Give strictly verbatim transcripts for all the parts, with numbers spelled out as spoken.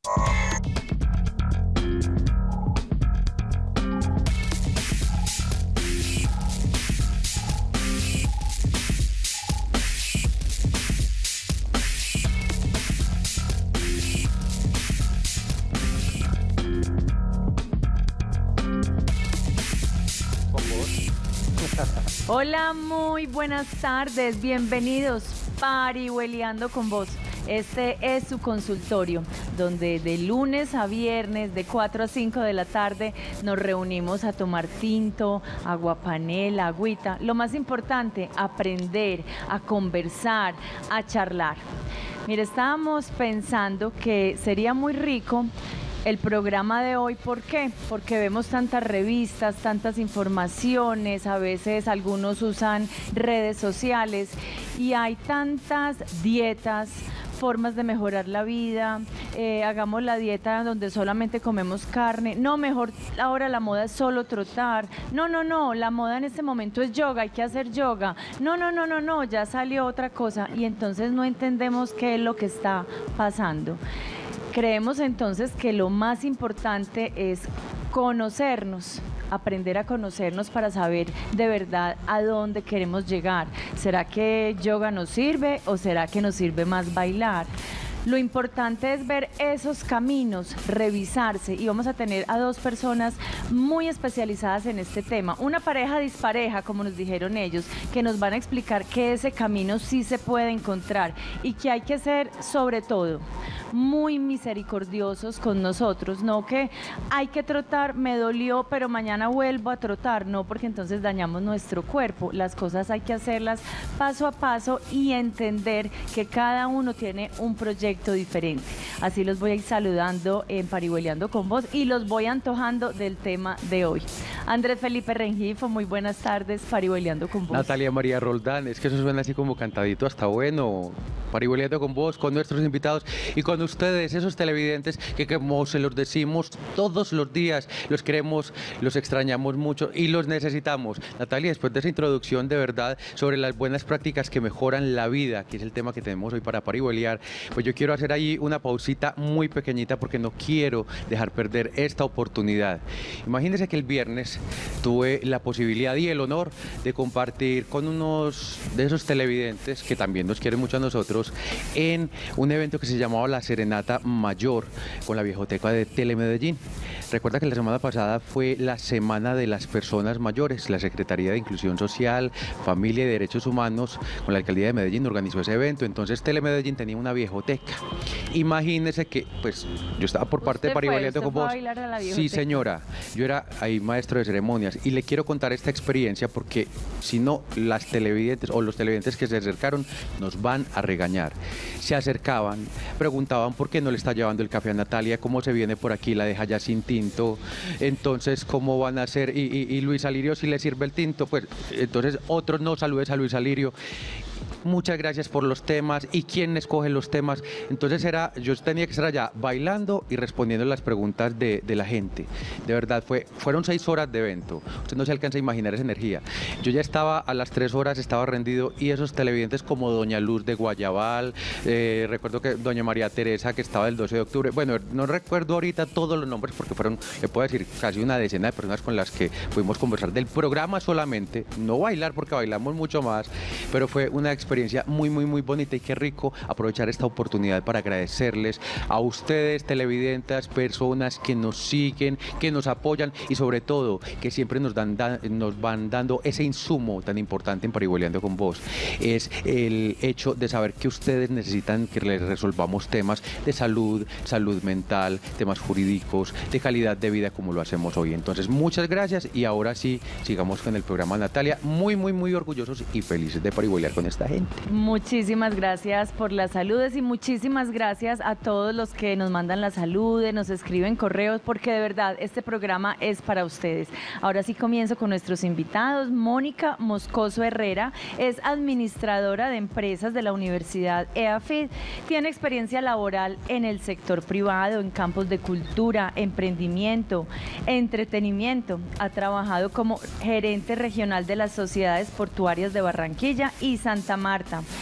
Hola, muy buenas tardes, bienvenidos Parihueliando con Vos. Este es su consultorio, donde de lunes a viernes, de cuatro a cinco de la tarde, nos reunimos a tomar tinto, aguapanela, agüita. Lo más importante, aprender, a conversar, a charlar. Mire, estábamos pensando que sería muy rico el programa de hoy. ¿Por qué? Porque vemos tantas revistas, tantas informaciones, a veces algunos usan redes sociales y hay tantas dietas, formas de mejorar la vida, eh, hagamos la dieta donde solamente comemos carne, no, mejor ahora la moda es solo trotar, no, no, no, la moda en este momento es yoga, hay que hacer yoga, no, no, no, no, no, ya salió otra cosa y entonces no entendemos qué es lo que está pasando. Creemos entonces que lo más importante es conocernos, aprender a conocernos para saber de verdad a dónde queremos llegar. ¿Será que yoga nos sirve o será que nos sirve más bailar? Lo importante es ver esos caminos, revisarse, y vamos a tener a dos personas muy especializadas en este tema. Una pareja dispareja, como nos dijeron ellos, que nos van a explicar que ese camino sí se puede encontrar y que hay que ser, sobre todo, muy misericordiosos con nosotros, no que hay que trotar, me dolió, pero mañana vuelvo a trotar, no, porque entonces dañamos nuestro cuerpo. Las cosas hay que hacerlas paso a paso y entender que cada uno tiene un proyecto diferente. Así los voy a ir saludando en Parihueliando con Vos y los voy antojando del tema de hoy. Andrés Felipe Rengifo, muy buenas tardes, Parihueliando con Vos. Natalia María Roldán, es que eso suena así como cantadito, hasta bueno. Parihueliando con Vos, con nuestros invitados y con ustedes, esos televidentes que, como se los decimos todos los días, los queremos, los extrañamos mucho y los necesitamos. Natalia, después de esa introducción de verdad sobre las buenas prácticas que mejoran la vida, que es el tema que tenemos hoy para Parihueliar, pues yo quiero hacer ahí una pausita muy pequeñita porque no quiero dejar perder esta oportunidad. Imagínense que el viernes tuve la posibilidad y el honor de compartir con unos de esos televidentes que también nos quieren mucho a nosotros en un evento que se llamaba La Serenata Mayor con la Viejoteca de Telemedellín. Recuerda que la semana pasada fue la Semana de las Personas Mayores. La Secretaría de Inclusión Social, Familia y Derechos Humanos con la Alcaldía de Medellín organizó ese evento. Entonces Telemedellín tenía una viejoteca. Imagínense que, pues, yo estaba por parte de Parihueliando con Vos. Sí, señora. Yo era ahí maestro de ceremonias y le quiero contar esta experiencia porque si no, las televidentes o los televidentes que se acercaron nos van a regañar. Se acercaban, preguntaban por qué no le está llevando el café a Natalia, cómo se viene por aquí, la deja ya sin tinto, entonces cómo van a hacer, y, y, y Luis Alirio si le sirve el tinto, pues entonces otros no, saludes a Luis Alirio. Muchas gracias por los temas y quién escoge los temas. Entonces era, yo tenía que estar allá bailando y respondiendo las preguntas de, de la gente. De verdad, fue, fueron seis horas de evento. Usted no se alcanza a imaginar esa energía. Yo ya estaba a las tres horas, estaba rendido y esos televidentes como Doña Luz de Guayabal, eh, recuerdo que Doña María Teresa que estaba el doce de octubre, bueno, no recuerdo ahorita todos los nombres porque fueron, le puedo decir, casi una decena de personas con las que pudimos conversar del programa solamente, no bailar porque bailamos mucho más, pero fue una experiencia muy, muy, muy bonita y qué rico aprovechar esta oportunidad para agradecerles a ustedes, televidentes, personas que nos siguen, que nos apoyan y sobre todo que siempre nos, dan, da, nos van dando ese insumo tan importante en Parihueliando con Vos. Es el hecho de saber que ustedes necesitan que les resolvamos temas de salud, salud mental, temas jurídicos, de calidad de vida como lo hacemos hoy. Entonces, muchas gracias y ahora sí, sigamos con el programa, Natalia. Muy, muy, muy orgullosos y felices de parihueliar con esta gente. Muchísimas gracias por las saludes y muchísimas gracias a todos los que nos mandan las saludes, nos escriben correos, porque de verdad este programa es para ustedes. Ahora sí comienzo con nuestros invitados. Mónica Moscoso Herrera es administradora de empresas de la Universidad E A F I D. Tiene experiencia laboral en el sector privado, en campos de cultura, emprendimiento, entretenimiento. Ha trabajado como gerente regional de las sociedades portuarias de Barranquilla y Santa Marta.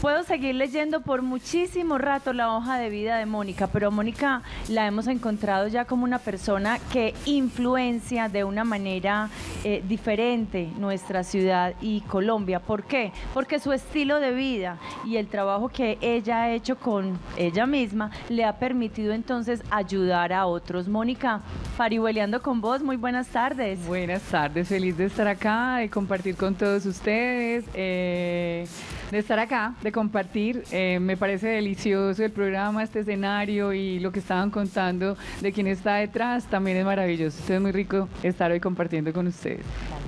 Puedo seguir leyendo por muchísimo rato la hoja de vida de Mónica, pero Mónica la hemos encontrado ya como una persona que influencia de una manera eh, diferente nuestra ciudad y Colombia. ¿Por qué? Porque su estilo de vida y el trabajo que ella ha hecho con ella misma le ha permitido entonces ayudar a otros. Mónica, parihueleando con vos, muy buenas tardes. Buenas tardes, feliz de estar acá, de compartir con todos ustedes, eh, de estar acá, de compartir. Eh, me parece delicioso el programa, este escenario y lo que estaban contando de quién está detrás, también es maravilloso. Entonces es muy rico estar hoy compartiendo con ustedes.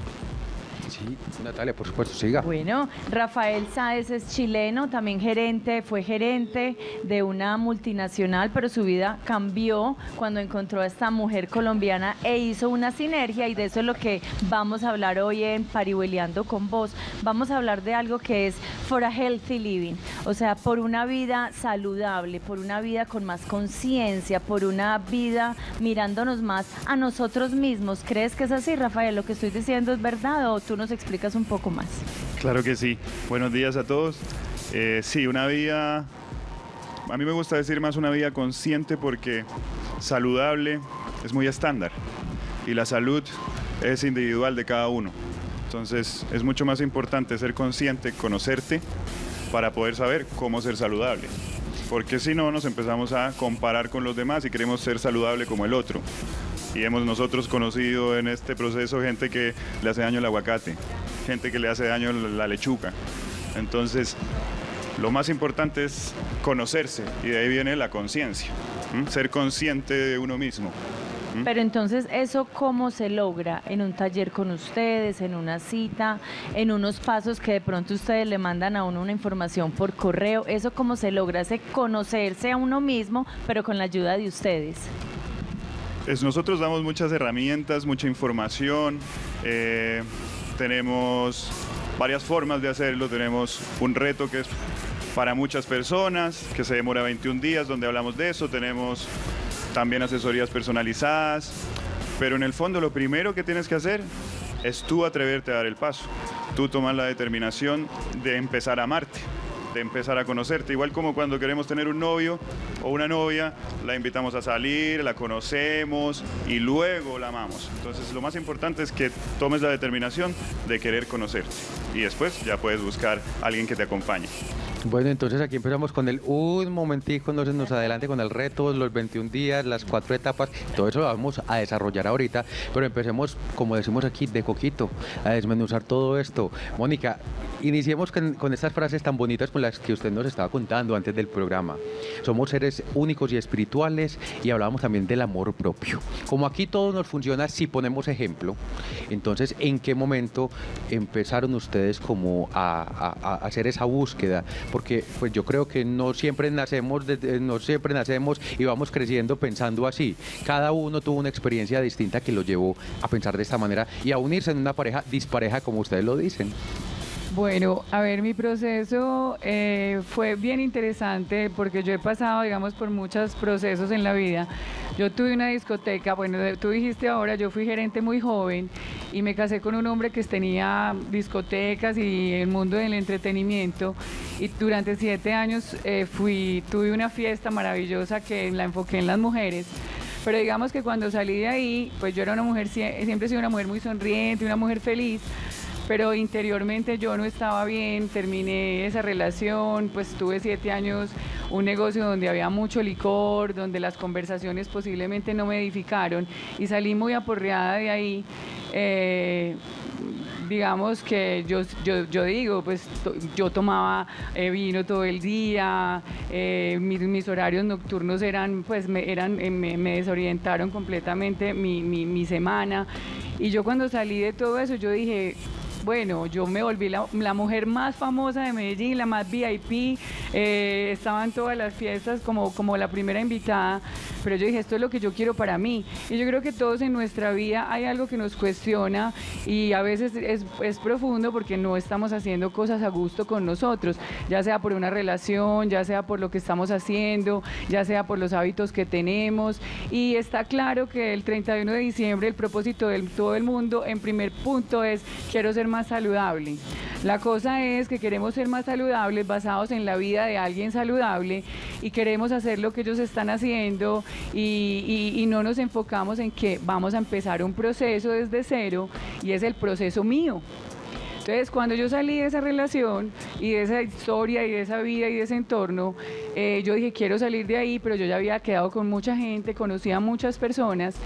Sí, Natalia, por supuesto, siga. Bueno, Rafael Sáez es chileno, también gerente, fue gerente de una multinacional, pero su vida cambió cuando encontró a esta mujer colombiana e hizo una sinergia, y de eso es lo que vamos a hablar hoy en Parihueleando con vos. Vamos a hablar de algo que es for a healthy living, o sea, por una vida saludable, por una vida con más conciencia, por una vida mirándonos más a nosotros mismos. ¿Crees que es así, Rafael? ¿Lo que estoy diciendo es verdad o tú nos explicas un poco más? Claro que sí. Buenos días a todos. Eh, sí, una vida, a mí me gusta decir más una vida consciente, porque saludable es muy estándar y la salud es individual de cada uno. Entonces es mucho más importante ser consciente, conocerte, para poder saber cómo ser saludable. Porque si no, nos empezamos a comparar con los demás y queremos ser saludable como el otro. Y hemos nosotros conocido en este proceso gente que le hace daño el aguacate, gente que le hace daño la lechuga. Entonces, lo más importante es conocerse, y de ahí viene la conciencia, ¿m? Ser consciente de uno mismo. ¿m? Pero entonces, ¿eso cómo se logra? ¿En un taller con ustedes, en una cita, en unos pasos que de pronto ustedes le mandan a uno una información por correo? ¿Eso cómo se logra? Ese conocerse a uno mismo, pero con la ayuda de ustedes. Es, nosotros damos muchas herramientas, mucha información, eh, tenemos varias formas de hacerlo. Tenemos un reto que es para muchas personas, que se demora veintiún días, donde hablamos de eso. Tenemos también asesorías personalizadas, pero en el fondo lo primero que tienes que hacer es tú atreverte a dar el paso, tú tomar la determinación de empezar a amarte, de empezar a conocerte, igual como cuando queremos tener un novio o una novia, la invitamos a salir, la conocemos y luego la amamos. Entonces lo más importante es que tomes la determinación de querer conocerte, y después ya puedes buscar a alguien que te acompañe. Bueno, entonces aquí empezamos con el un momentico, no se nos adelante con el reto, los veintiún días, las cuatro etapas, todo eso lo vamos a desarrollar ahorita, pero empecemos, como decimos aquí, de coquito, a desmenuzar todo esto. Mónica, iniciemos con, con estas frases tan bonitas con las que usted nos estaba contando antes del programa. Somos seres únicos y espirituales, y hablábamos también del amor propio. Como aquí todo nos funciona si ponemos ejemplo, entonces, ¿en qué momento empezaron ustedes como a, a, a hacer esa búsqueda? Porque pues yo creo que no siempre nacemos, de, no siempre nacemos y vamos creciendo pensando así. Cada uno tuvo una experiencia distinta que lo llevó a pensar de esta manera y a unirse en una pareja dispareja, como ustedes lo dicen. Bueno, a ver, mi proceso eh, fue bien interesante, porque yo he pasado, digamos, por muchos procesos en la vida. Yo tuve una discoteca, bueno, tú dijiste ahora, yo fui gerente muy joven y me casé con un hombre que tenía discotecas y el mundo del entretenimiento, y durante siete años eh, fui, tuve una fiesta maravillosa que la enfoqué en las mujeres. Pero digamos que cuando salí de ahí, pues yo era una mujer, siempre he sido una mujer muy sonriente, una mujer feliz, pero interiormente yo no estaba bien. Terminé esa relación, pues tuve siete años, un negocio donde había mucho licor, donde las conversaciones posiblemente no me edificaron, y salí muy aporreada de ahí. Eh, digamos que yo, yo, yo digo, pues to, yo tomaba eh, vino todo el día, eh, mis, mis horarios nocturnos eran, pues me, eran, eh, me, me desorientaron completamente mi, mi, mi semana, y yo cuando salí de todo eso, yo dije, bueno, yo me volví la, la mujer más famosa de Medellín, la más V I P, eh, estaba en todas las fiestas como, como la primera invitada, pero yo dije, esto es lo que yo quiero para mí. Y yo creo que todos en nuestra vida hay algo que nos cuestiona y a veces es, es profundo porque no estamos haciendo cosas a gusto con nosotros, ya sea por una relación, ya sea por lo que estamos haciendo, ya sea por los hábitos que tenemos. Y está claro que el treinta y uno de diciembre el propósito de todo el mundo, en primer punto, es quiero ser más saludable. La cosa es que queremos ser más saludables basados en la vida de alguien saludable y queremos hacer lo que ellos están haciendo y, y, y no nos enfocamos en que vamos a empezar un proceso desde cero y es el proceso mío. Entonces, cuando yo salí de esa relación y de esa historia y de esa vida y de ese entorno, eh, yo dije, quiero salir de ahí, pero yo ya había quedado con mucha gente, conocía a muchas personas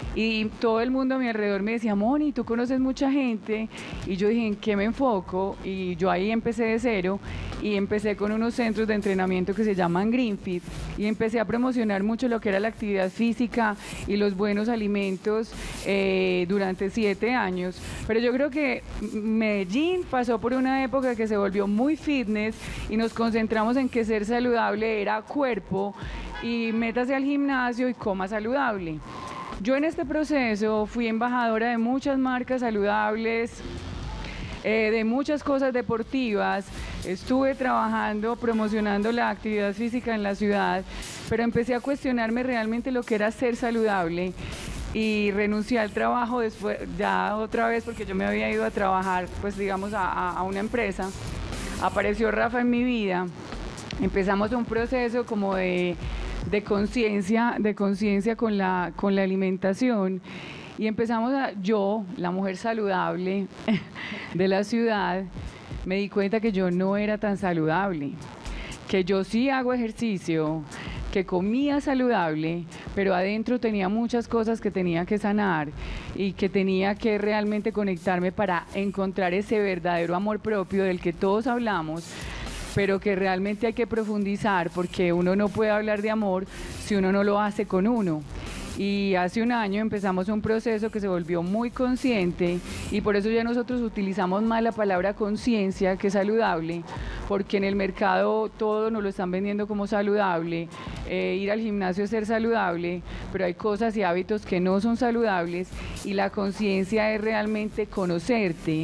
y todo el mundo a mi alrededor me decía, Moni, tú conoces mucha gente, y yo dije, ¿en qué me enfoco? Y yo ahí empecé de cero y empecé con unos centros de entrenamiento que se llaman Greenfit y empecé a promocionar mucho lo que era la actividad física y los buenos alimentos eh, durante siete años. Pero yo creo que Medellín pasó por una época que se volvió muy fitness y nos concentramos en que ser saludable era cuerpo y métase al gimnasio y coma saludable. Yo en este proceso fui embajadora de muchas marcas saludables, eh, de muchas cosas deportivas, estuve trabajando, promocionando la actividad física en la ciudad, pero empecé a cuestionarme realmente lo que era ser saludable y renuncié al trabajo después, ya otra vez, porque yo me había ido a trabajar, pues digamos, a, a una empresa. Apareció Rafa en mi vida, empezamos un proceso como de... de conciencia, de conciencia con la, con la alimentación y empezamos a, yo, la mujer saludable de la ciudad, me di cuenta que yo no era tan saludable, que yo sí hago ejercicio, que comía saludable, pero adentro tenía muchas cosas que tenía que sanar y que tenía que realmente conectarme para encontrar ese verdadero amor propio del que todos hablamos, pero que realmente hay que profundizar porque uno no puede hablar de amor si uno no lo hace con uno. Y hace un año empezamos un proceso que se volvió muy consciente y por eso ya nosotros utilizamos más la palabra conciencia que saludable, porque en el mercado todo nos lo están vendiendo como saludable, eh, ir al gimnasio es ser saludable, pero hay cosas y hábitos que no son saludables y la conciencia es realmente conocerte,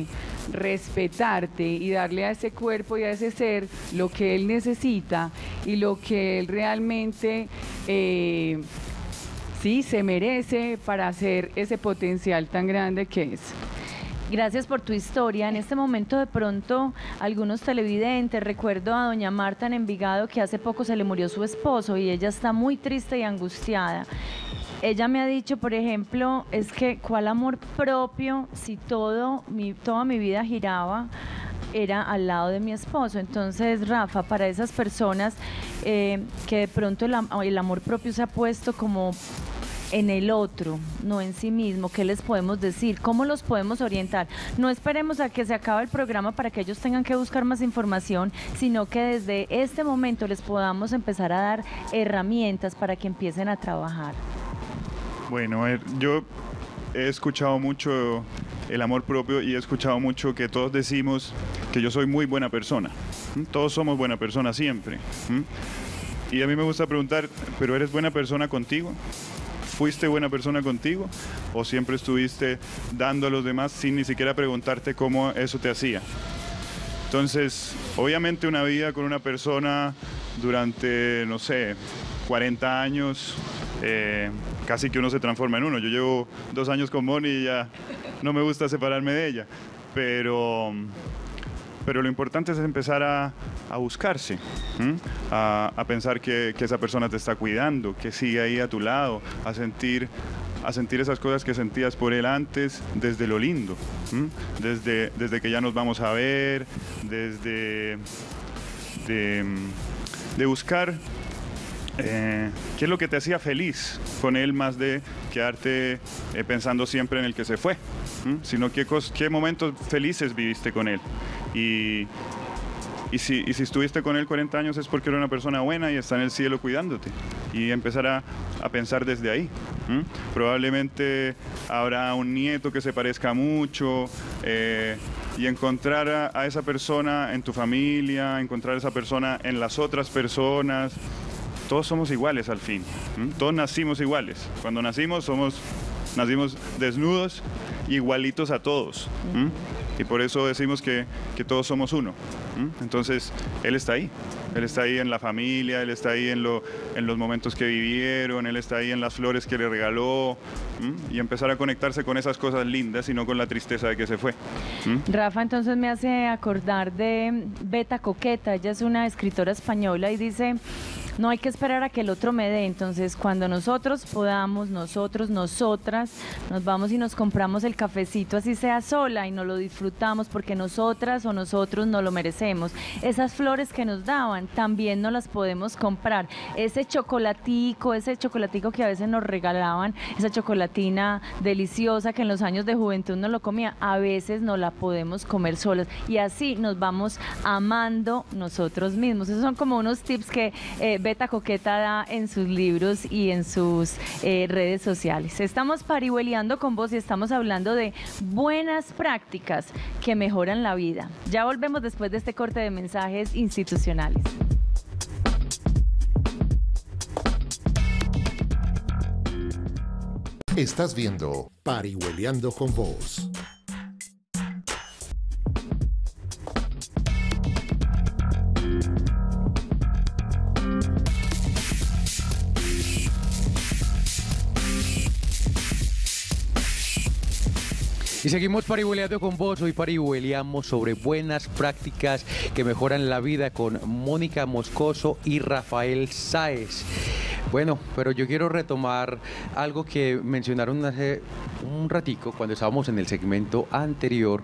respetarte y darle a ese cuerpo y a ese ser lo que él necesita y lo que él realmente eh, sí se merece para hacer ese potencial tan grande que es. Gracias por tu historia. En este momento de pronto algunos televidentes, recuerdo a doña Marta en Envigado que hace poco se le murió su esposo y ella está muy triste y angustiada. Ella me ha dicho, por ejemplo, es que ¿cuál amor propio si todo mi, toda mi vida giraba era al lado de mi esposo? Entonces, Rafa, para esas personas eh, que de pronto el, el amor propio se ha puesto como en el otro, no en sí mismo, ¿qué les podemos decir? ¿Cómo los podemos orientar? No esperemos a que se acabe el programa para que ellos tengan que buscar más información, sino que desde este momento les podamos empezar a dar herramientas para que empiecen a trabajar. Bueno, a ver, yo he escuchado mucho el amor propio y he escuchado mucho que todos decimos que yo soy muy buena persona. ¿Mm? Todos somos buena persona siempre. ¿Mm? Y a mí me gusta preguntar, ¿pero eres buena persona contigo? ¿Fuiste buena persona contigo? ¿O siempre estuviste dando a los demás sin ni siquiera preguntarte cómo eso te hacía? Entonces, obviamente una vida con una persona durante, no sé, cuarenta años, eh, casi que uno se transforma en uno. Yo llevo dos años con Moni y ya no me gusta separarme de ella, pero, pero lo importante es empezar a, a buscarse, a, a pensar que, que esa persona te está cuidando, que sigue ahí a tu lado, a sentir, a sentir esas cosas que sentías por él antes, desde lo lindo, desde, desde que ya nos vamos a ver, desde de, de buscar Eh, ¿qué es lo que te hacía feliz con él más de quedarte eh, pensando siempre en el que se fue? ¿Mm? Sino qué, qué momentos felices viviste con él. Y, y, si, y si estuviste con él cuarenta años es porque era una persona buena y está en el cielo cuidándote. Y empezar a, a pensar desde ahí. ¿Mm? Probablemente habrá un nieto que se parezca mucho. Eh, y encontrar a, a esa persona en tu familia, encontrar a esa persona en las otras personas. todos somos iguales al fin. ¿m? Todos nacimos iguales. Cuando nacimos somos, nacimos desnudos, igualitos a todos. ¿m? Y por eso decimos que, que todos somos uno. ¿m? Entonces, Él está ahí. Él está ahí en la familia, Él está ahí en, lo, en los momentos que vivieron, Él está ahí en las flores que le regaló. ¿m? Y empezar a conectarse con esas cosas lindas y no con la tristeza de que se fue. ¿m? Rafa, entonces me hace acordar de Beta Coqueta. Ella es una escritora española y dice: no hay que esperar a que el otro me dé. Entonces, cuando nosotros podamos, nosotros, nosotras, nos vamos y nos compramos el cafecito, así sea sola, y nos lo disfrutamos porque nosotras o nosotros nos lo merecemos. Esas flores que nos daban, también nos las podemos comprar. Ese chocolatico, ese chocolatico que a veces nos regalaban, esa chocolatina deliciosa que en los años de juventud nos lo comía, a veces nos la podemos comer solas. Y así nos vamos amando nosotros mismos. Esos son como unos tips que eh, Beta Coqueta da en sus libros y en sus eh, redes sociales. Estamos parihueliando con vos y estamos hablando de buenas prácticas que mejoran la vida. Ya volvemos después de este corte de mensajes institucionales. Estás viendo Parihueliando con Vos. Y seguimos parihueleando con vos. Hoy parihueleamos sobre buenas prácticas que mejoran la vida con Mónica Moscoso y Rafael Sáez. Bueno, pero yo quiero retomar algo que mencionaron hace un ratico cuando estábamos en el segmento anterior.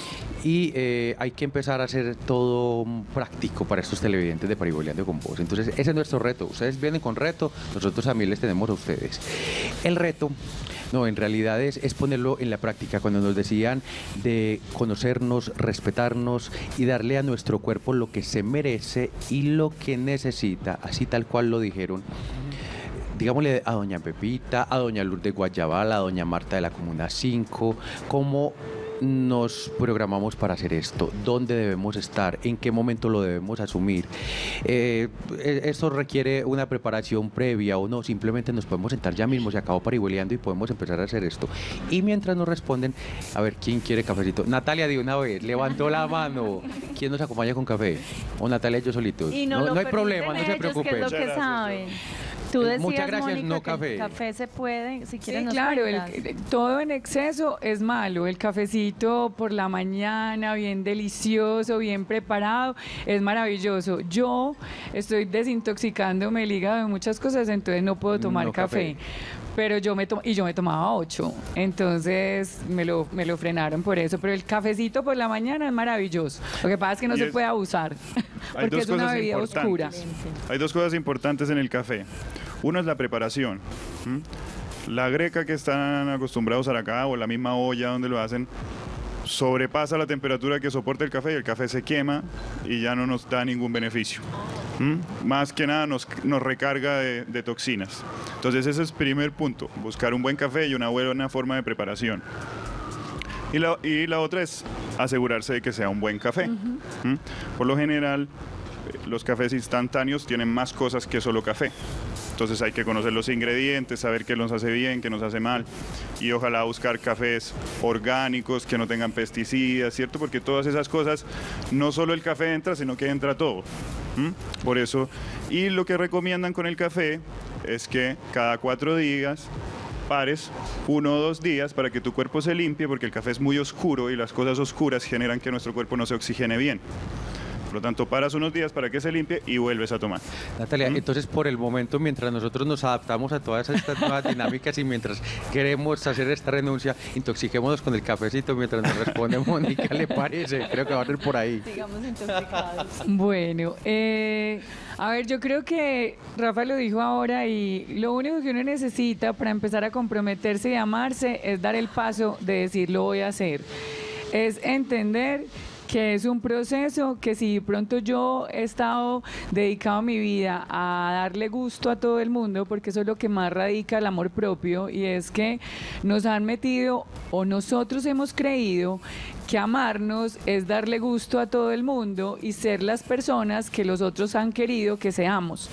Y eh, hay que empezar a hacer todo práctico para estos televidentes de Parihueliando con Vos. Entonces, ese es nuestro reto. Ustedes vienen con reto, nosotros también les tenemos a ustedes. El reto, no, en realidad es, es ponerlo en la práctica. Cuando nos decían de conocernos, respetarnos y darle a nuestro cuerpo lo que se merece y lo que necesita, así tal cual lo dijeron. Digámosle a doña Pepita, a doña Lourdes Guayabal, a doña Marta de la Comuna cinco, cómo nos programamos para hacer esto, dónde debemos estar, en qué momento lo debemos asumir. Eh, esto requiere una preparación previa o no, simplemente nos podemos sentar ya mismo, se acabó parihueleando y podemos empezar a hacer esto. Y mientras nos responden, a ver, ¿quién quiere cafecito? Natalia, de una vez, levantó la mano. ¿Quién nos acompaña con café? O Natalia y yo solitos. Y no, no, lo no hay problema, no se ellos, preocupen. que es lo que saben. Tú decías, muchas gracias, Mónica, no que café. el café se puede, si quieres Sí, nos claro, cuentas. el, todo en exceso es malo. El cafecito por la mañana, bien delicioso, bien preparado, es maravilloso. Yo estoy desintoxicándome el hígado de muchas cosas, entonces no puedo tomar No, café. café. Pero yo me to- y yo me tomaba ocho, entonces me lo, me lo frenaron por eso. Pero el cafecito por la mañana es maravilloso. Lo que pasa es que no Y se es- puede abusar, Hay porque dos es una cosas bebida oscura. importantes. Hay dos cosas importantes en el café. Uno es la preparación. ¿m? La greca que están acostumbrados a acá o la misma olla donde lo hacen sobrepasa la temperatura que soporta el café y el café se quema y ya no nos da ningún beneficio. ¿m? Más que nada nos, nos recarga de, de toxinas. Entonces ese es el primer punto, buscar un buen café y una buena forma de preparación. Y la, y la otra es asegurarse de que sea un buen café. ¿m? Por lo general, eh, los cafés instantáneos tienen más cosas que solo café. Entonces hay que conocer los ingredientes, saber qué nos hace bien, qué nos hace mal. Y ojalá buscar cafés orgánicos, que no tengan pesticidas, ¿cierto? Porque todas esas cosas, no solo el café entra, sino que entra todo. ¿m? Por eso, y lo que recomiendan con el café es que cada cuatro días pares uno o dos días para que tu cuerpo se limpie, porque el café es muy oscuro y las cosas oscuras generan que nuestro cuerpo no se oxigene bien. Por lo tanto, paras unos días para que se limpie y vuelves a tomar. Natalia, ¿Mm? entonces por el momento, mientras nosotros nos adaptamos a todas estas nuevas dinámicas y mientras queremos hacer esta renuncia, intoxiquémonos con el cafecito mientras nos responde Mónica, ¿le parece? Creo que va a ser por ahí. Sigamos intoxicados. Bueno, eh, a ver, yo creo que Rafa lo dijo ahora y lo único que uno necesita para empezar a comprometerse y amarse es dar el paso de decir lo voy a hacer. Es entender que es un proceso que si pronto yo he estado dedicado mi vida a darle gusto a todo el mundo, porque eso es lo que más radica el amor propio, y es que nos han metido o nosotros hemos creído que amarnos es darle gusto a todo el mundo y ser las personas que los otros han querido que seamos.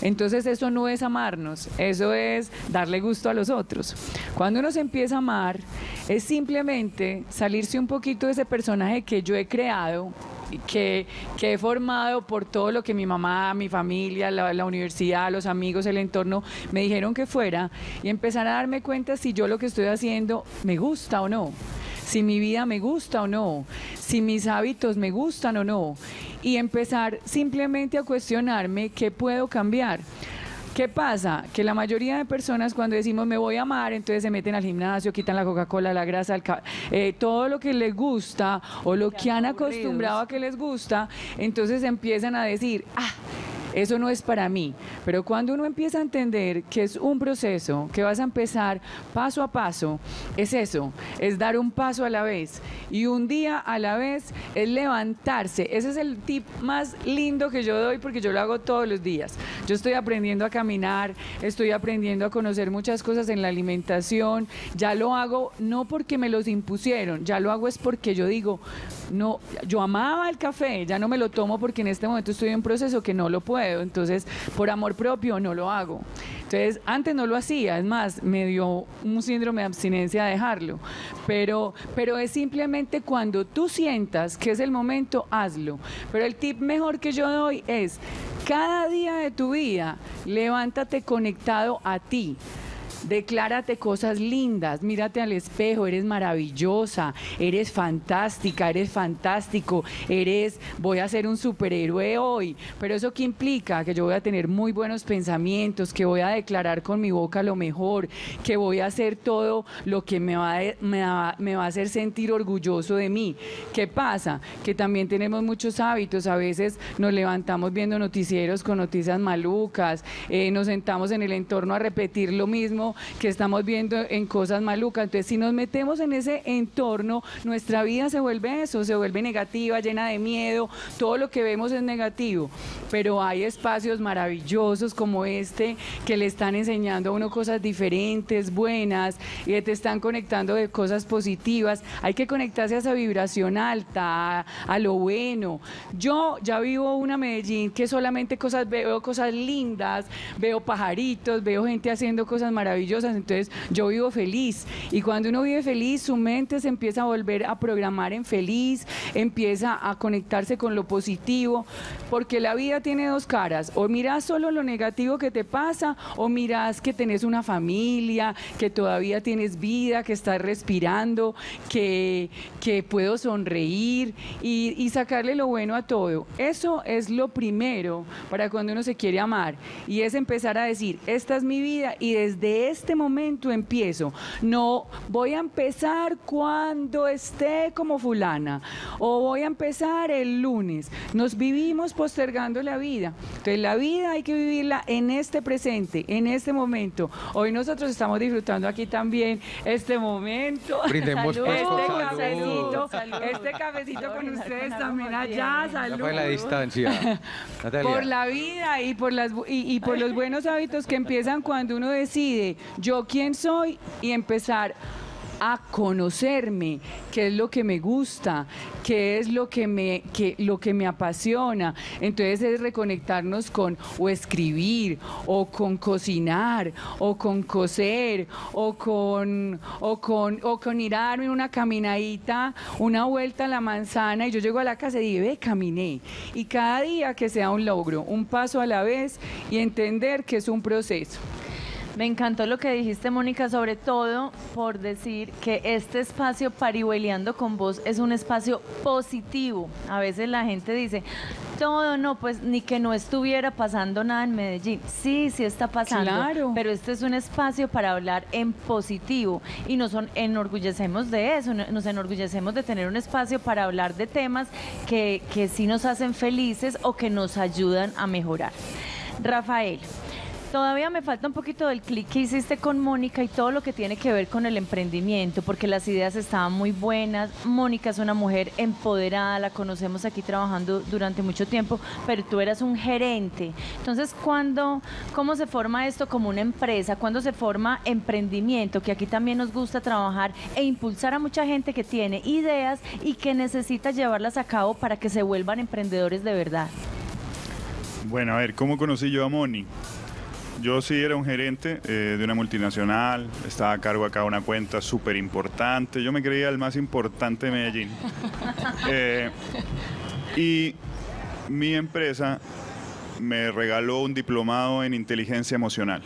Entonces eso no es amarnos, eso es darle gusto a los otros. Cuando uno se empieza a amar, es simplemente salirse un poquito de ese personaje que yo he creado, Que, que he formado por todo lo que mi mamá, mi familia, la, la universidad, los amigos, el entorno me dijeron que fuera, y empezar a darme cuenta si yo lo que estoy haciendo me gusta o no, si mi vida me gusta o no, si mis hábitos me gustan o no, y empezar simplemente a cuestionarme qué puedo cambiar. ¿Qué pasa? Que la mayoría de personas cuando decimos me voy a amar, entonces se meten al gimnasio, quitan la Coca-Cola, la grasa, el ca- eh, todo lo que les gusta o lo que han acostumbrado a que les gusta, entonces empiezan a decir, ah, eso no es para mí. Pero cuando uno empieza a entender que es un proceso, que vas a empezar paso a paso, es eso, es dar un paso a la vez y un día a la vez es levantarse. Ese es el tip más lindo que yo doy porque yo lo hago todos los días. Yo estoy aprendiendo a caminar, estoy aprendiendo a conocer muchas cosas en la alimentación, ya lo hago no porque me los impusieron, ya lo hago es porque yo digo, no, yo amaba el café, ya no me lo tomo porque en este momento estoy en un proceso que no lo puedo. Entonces, por amor propio no lo hago. Entonces, antes no lo hacía, es más, me dio un síndrome de abstinencia de dejarlo. Pero, pero es simplemente cuando tú sientas que es el momento, hazlo. Pero el tip mejor que yo doy es, cada día de tu vida, levántate conectado a ti. Declárate cosas lindas, mírate al espejo, eres maravillosa, eres fantástica, eres fantástico, eres, voy a ser un superhéroe hoy, pero ¿eso qué implica? Que yo voy a tener muy buenos pensamientos, que voy a declarar con mi boca lo mejor, que voy a hacer todo lo que me va, a, me va, me va a hacer sentir orgulloso de mí. ¿Qué pasa? Que también tenemos muchos hábitos, a veces nos levantamos viendo noticieros con noticias malucas, eh, nos sentamos en el entorno a repetir lo mismo que estamos viendo en cosas malucas. Entonces, si nos metemos en ese entorno, nuestra vida se vuelve eso, se vuelve negativa, llena de miedo, todo lo que vemos es negativo. Pero hay espacios maravillosos como este que le están enseñando a uno cosas diferentes, buenas, y te están conectando de cosas positivas. Hay que conectarse a esa vibración alta, a, a lo bueno. Yo ya vivo una Medellín que solamente cosas, veo cosas lindas, veo pajaritos, veo gente haciendo cosas maravillosas. Entonces yo vivo feliz, y cuando uno vive feliz su mente se empieza a volver a programar en feliz, empieza a conectarse con lo positivo, porque la vida tiene dos caras: o miras solo lo negativo que te pasa, o miras que tenés una familia, que todavía tienes vida, que estás respirando, que, que puedo sonreír y, y sacarle lo bueno a todo. Eso es lo primero para cuando uno se quiere amar, y es empezar a decir, esta es mi vida y desde este momento empiezo. No voy a empezar cuando esté como fulana, o voy a empezar el lunes. Nos vivimos postergando la vida. Entonces la vida hay que vivirla en este presente, en este momento. Hoy nosotros estamos disfrutando aquí también este momento. Brindemos Salud. pues Este con cafecito, Salud. este cafecito con ustedes Con también agua allá, tierna. Ya salud. fue la distancia. Natalia. Por la vida y por las bu- y, y por los buenos hábitos que empiezan cuando uno decide yo quién soy y empezar a conocerme, qué es lo que me gusta, qué es lo que me, que, lo que me apasiona. Entonces es reconectarnos con o escribir, o con cocinar, o con coser, o con, o con, o con ir a darme una caminadita, una vuelta a la manzana, y yo llego a la casa y digo, ve, caminé. Y cada día que sea un logro, un paso a la vez, y entender que es un proceso. Me encantó lo que dijiste, Mónica, sobre todo por decir que este espacio Parihueliando con Vos es un espacio positivo. A veces la gente dice, todo no, pues ni que no estuviera pasando nada en Medellín. Sí, sí está pasando, Claro. pero este es un espacio para hablar en positivo y nos son- enorgullecemos de eso, no- nos enorgullecemos de tener un espacio para hablar de temas que, que sí nos hacen felices o que nos ayudan a mejorar. Rafael, todavía me falta un poquito del clic que hiciste con Mónica y todo lo que tiene que ver con el emprendimiento, porque las ideas estaban muy buenas. Mónica es una mujer empoderada, la conocemos aquí trabajando durante mucho tiempo, pero tú eras un gerente. Entonces, ¿cuándo, cómo se forma esto como una empresa? ¿Cuándo se forma emprendimiento? Que aquí también nos gusta trabajar e impulsar a mucha gente que tiene ideas y que necesita llevarlas a cabo para que se vuelvan emprendedores de verdad. Bueno, a ver, ¿cómo conocí yo a Moni? Yo sí era un gerente eh, de una multinacional, estaba a cargo acá de una cuenta súper importante, yo me creía el más importante de Medellín. Eh, y mi empresa me regaló un diplomado en inteligencia emocional.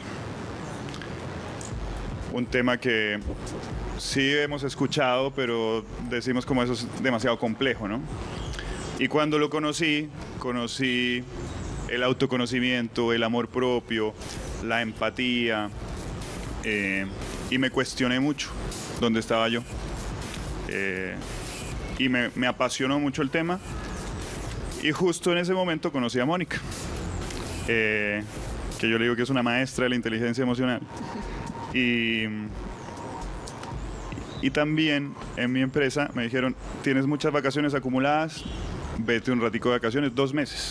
Un tema que sí hemos escuchado, pero decimos como eso es demasiado complejo, ¿no? Y cuando lo conocí, conocí el autoconocimiento, el amor propio, la empatía, eh, y me cuestioné mucho dónde estaba yo. Eh, y me, me apasionó mucho el tema, y justo en ese momento conocí a Mónica, eh, que yo le digo que es una maestra de la inteligencia emocional. Y, y también en mi empresa me dijeron, tienes muchas vacaciones acumuladas, vete un ratico de vacaciones, dos meses.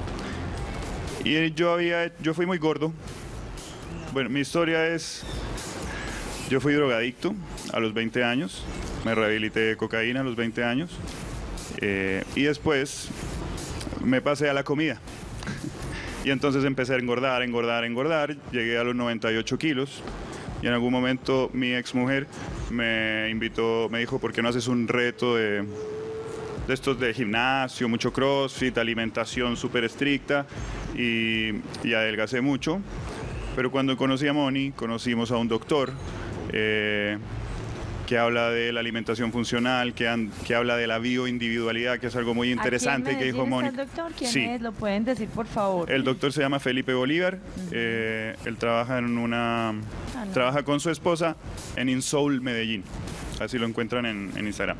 Y yo, había, yo fui muy gordo. Bueno, mi historia es, yo fui drogadicto a los veinte años, me rehabilité de cocaína a los veinte años, eh, y después me pasé a la comida. Y entonces empecé a engordar, engordar, engordar, llegué a los noventa y ocho kilos, y en algún momento mi exmujer me invitó, me dijo, ¿por qué no haces un reto de... de estos de gimnasio, mucho crossfit, alimentación súper estricta, y, y adelgacé mucho? Pero cuando conocí a Moni, conocimos a un doctor eh, que habla de la alimentación funcional, que, han, que habla de la bioindividualidad, que es algo muy interesante. ¿Aquí en que dijo Moni. está el doctor? ¿Quién Sí. es? ¿Lo pueden decir, por favor? El doctor se llama Felipe Bolívar, uh-huh. eh, él trabaja en una, ah, no. trabaja con su esposa en InSoul Medellín, así lo encuentran en, en Instagram.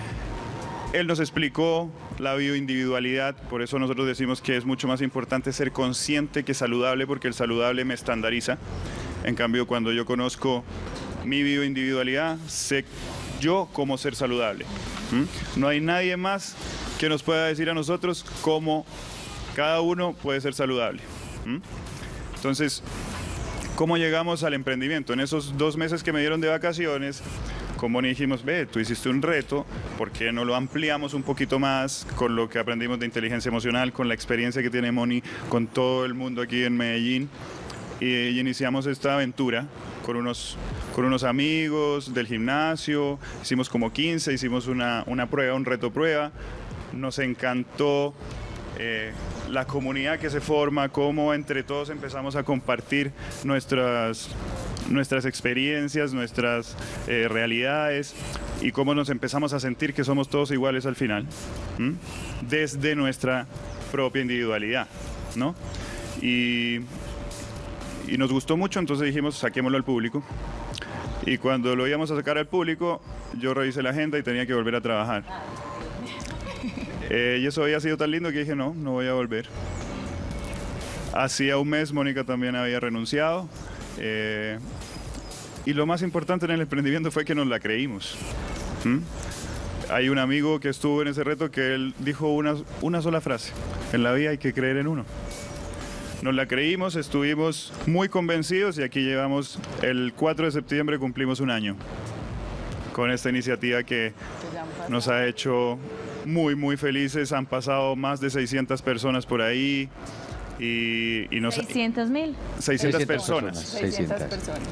Él nos explicó la bioindividualidad, por eso nosotros decimos que es mucho más importante ser consciente que saludable, porque el saludable me estandariza. En cambio, cuando yo conozco mi bioindividualidad, sé yo cómo ser saludable. ¿Mm? No hay nadie más que nos pueda decir a nosotros cómo cada uno puede ser saludable. ¿Mm? Entonces, ¿cómo llegamos al emprendimiento? En esos dos meses que me dieron de vacaciones, como dijimos, ve, tú hiciste un reto, ¿por qué no lo ampliamos un poquito más con lo que aprendimos de inteligencia emocional, con la experiencia que tiene Moni, con todo el mundo aquí en Medellín? Y, y iniciamos esta aventura con unos, con unos amigos del gimnasio, hicimos como quince, hicimos una, una prueba, un reto prueba, nos encantó eh, la comunidad que se forma, cómo entre todos empezamos a compartir nuestras... nuestras experiencias, nuestras eh, realidades, y cómo nos empezamos a sentir que somos todos iguales al final, ¿m? Desde nuestra propia individualidad, ¿no? Y, y nos gustó mucho, entonces dijimos, saquémoslo al público. Y cuando lo íbamos a sacar al público, yo revisé la agenda y tenía que volver a trabajar. Eh, y eso había sido tan lindo que dije, no, no voy a volver. Hacía un mes Mónica también había renunciado. Eh, y lo más importante en el emprendimiento fue que nos la creímos. ¿Mm? Hay un amigo que estuvo en ese reto que él dijo una, una sola frase: en la vida hay que creer en uno. Nos la creímos, estuvimos muy convencidos, y aquí llevamos el cuatro de septiembre, cumplimos un año con esta iniciativa que nos ha hecho muy muy felices. Han pasado más de seiscientas personas por ahí. Y, y nos, seiscientos mil. seiscientas personas. seiscientas personas.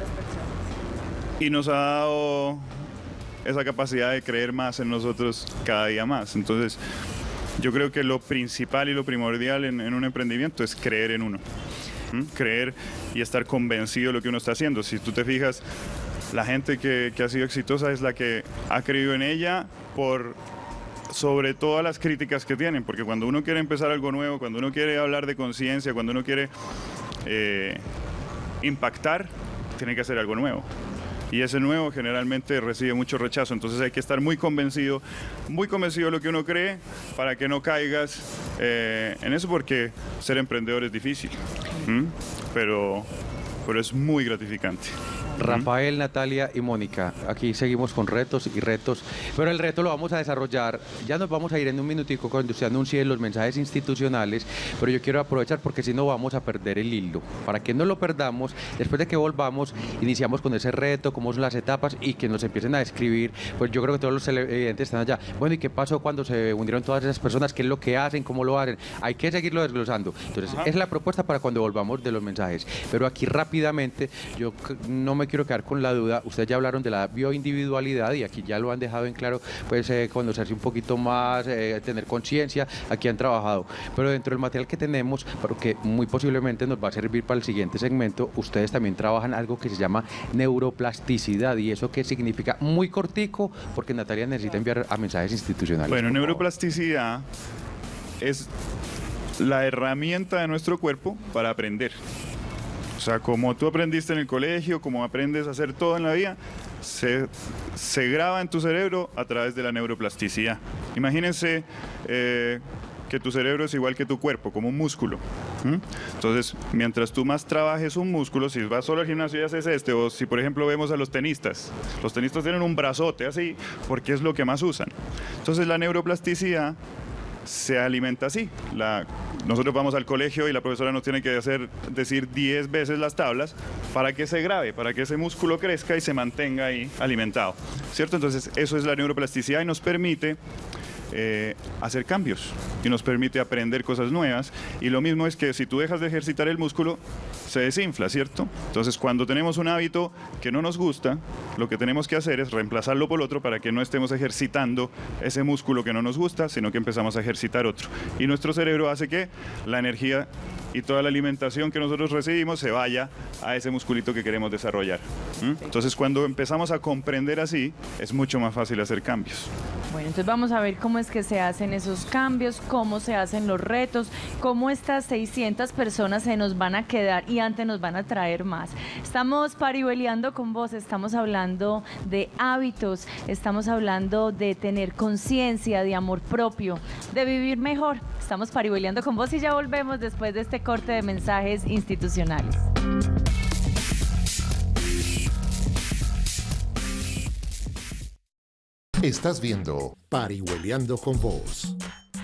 Y nos ha dado esa capacidad de creer más en nosotros cada día más. Entonces, yo creo que lo principal y lo primordial en, en un emprendimiento es creer en uno. ¿Mm? Creer y estar convencido de lo que uno está haciendo. Si tú te fijas, la gente que, que ha sido exitosa es la que ha creído en ella por... sobre todas las críticas que tienen, porque cuando uno quiere empezar algo nuevo, cuando uno quiere hablar de conciencia, cuando uno quiere eh, impactar, tiene que hacer algo nuevo. Y ese nuevo generalmente recibe mucho rechazo, entonces hay que estar muy convencido, muy convencido de lo que uno cree, para que no caigas eh, en eso, porque ser emprendedor es difícil, ¿Mm? pero, pero es muy gratificante. Rafael, Natalia y Mónica, aquí seguimos con retos y retos, pero el reto lo vamos a desarrollar, ya nos vamos a ir en un minutico cuando usted anuncie los mensajes institucionales, pero yo quiero aprovechar porque si no vamos a perder el hilo. Para que no lo perdamos, después de que volvamos, iniciamos con ese reto, cómo son las etapas y que nos empiecen a describir, pues yo creo que todos los televidentes están allá. Bueno, ¿y qué pasó cuando se unieron todas esas personas? ¿Qué es lo que hacen? ¿Cómo lo hacen? Hay que seguirlo desglosando. Entonces, Ajá. es la propuesta para cuando volvamos de los mensajes. Pero aquí rápidamente, yo no me quiero quedar con la duda, ustedes ya hablaron de la bioindividualidad y aquí ya lo han dejado en claro, pues eh, conocerse un poquito más, eh, tener conciencia, aquí han trabajado. Pero dentro del material que tenemos, porque muy posiblemente nos va a servir para el siguiente segmento, ustedes también trabajan algo que se llama neuroplasticidad. ¿Y eso qué significa? Muy cortico, porque Natalia necesita enviar a mensajes institucionales. Bueno, neuroplasticidad es la herramienta de nuestro cuerpo para aprender. O sea, como tú aprendiste en el colegio, como aprendes a hacer todo en la vida, se, se graba en tu cerebro a través de la neuroplasticidad. Imagínense eh, que tu cerebro es igual que tu cuerpo, como un músculo. ¿Mm? Entonces, mientras tú más trabajes un músculo, si vas solo al gimnasio y haces este, o si por ejemplo vemos a los tenistas, los tenistas tienen un brazote así, porque es lo que más usan. Entonces, la neuroplasticidad se alimenta así. La, nosotros vamos al colegio y la profesora nos tiene que hacer decir diez veces las tablas para que se grabe, para que ese músculo crezca y se mantenga ahí alimentado, ¿cierto? Entonces eso es la neuroplasticidad y nos permite eh, hacer cambios y nos permite aprender cosas nuevas. Y lo mismo es que si tú dejas de ejercitar el músculo, se desinfla, ¿cierto? Entonces cuando tenemos un hábito que no nos gusta, lo que tenemos que hacer es reemplazarlo por otro para que no estemos ejercitando ese músculo que no nos gusta, sino que empezamos a ejercitar otro. Y nuestro cerebro hace que la energía y toda la alimentación que nosotros recibimos se vaya a ese musculito que queremos desarrollar. ¿Mm? Entonces cuando empezamos a comprender así, es mucho más fácil hacer cambios. Bueno, entonces vamos a ver cómo es que se hacen esos cambios, cómo se hacen los retos, cómo estas seiscientas personas se nos van a quedar y antes nos van a traer más. Estamos parihueliando con vos, estamos hablando de hábitos, estamos hablando de tener conciencia, de amor propio, de vivir mejor. Estamos parihueliando con vos y ya volvemos después de este corte de mensajes institucionales. Estás viendo Parihueliando con Vos.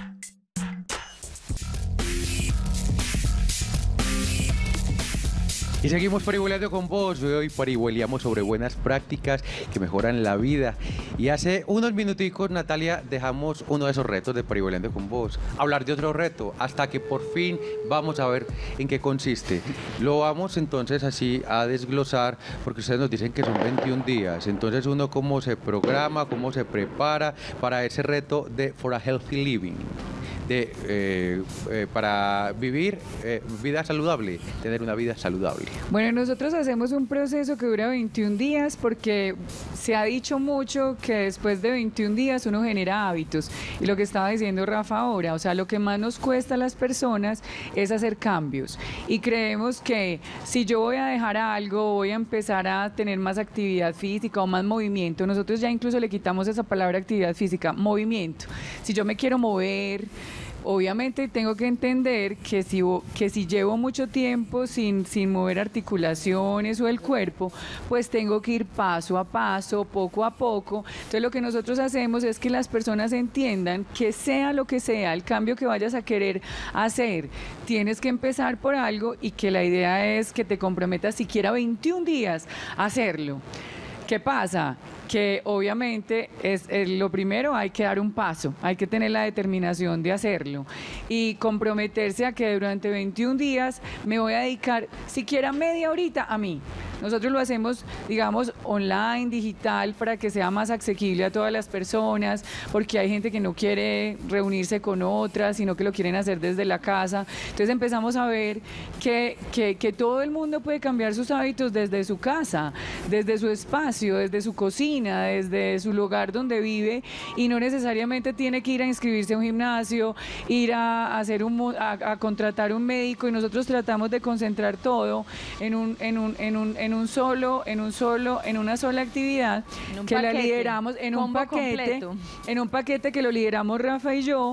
Y seguimos parihueliando con vos. Hoy parihueliamos sobre buenas prácticas que mejoran la vida. Y hace unos minuticos, Natalia, dejamos uno de esos retos de parihueliando con vos. Hablar de otro reto, hasta que por fin vamos a ver en qué consiste. Lo vamos entonces así a desglosar, porque ustedes nos dicen que son veintiún días. Entonces uno cómo se programa, cómo se prepara para ese reto de For a Healthy Living. De, eh, eh, para vivir eh, vida saludable, tener una vida saludable. Bueno, nosotros hacemos un proceso que dura veintiún días porque se ha dicho mucho que después de veintiún días uno genera hábitos. Y lo que estaba diciendo Rafa ahora, o sea, lo que más nos cuesta a las personas es hacer cambios. Y creemos que si yo voy a dejar algo, voy a empezar a tener más actividad física o más movimiento. Nosotros ya incluso le quitamos esa palabra actividad física, movimiento. Si yo me quiero mover, obviamente tengo que entender que si, que si llevo mucho tiempo sin, sin mover articulaciones o el cuerpo, pues tengo que ir paso a paso, poco a poco. Entonces lo que nosotros hacemos es que las personas entiendan que sea lo que sea, el cambio que vayas a querer hacer, tienes que empezar por algo y que la idea es que te comprometas siquiera veintiún días a hacerlo. ¿Qué pasa? Que obviamente es, es lo primero, hay que dar un paso, hay que tener la determinación de hacerlo y comprometerse a que durante veintiún días me voy a dedicar siquiera media horita a mí. Nosotros lo hacemos, digamos, online, digital, para que sea más asequible a todas las personas, porque hay gente que no quiere reunirse con otras, sino que lo quieren hacer desde la casa. Entonces empezamos a ver que, que, que todo el mundo puede cambiar sus hábitos desde su casa, desde su espacio, desde su cocina, desde su lugar donde vive, y no necesariamente tiene que ir a inscribirse a un gimnasio, ir a, hacer un, a, a contratar un médico, y nosotros tratamos de concentrar todo en un, en un, en un, en un solo, en un solo, en una sola actividad que paquete, la lideramos en un paquete, completo. en un paquete que lo lideramos Rafa y yo,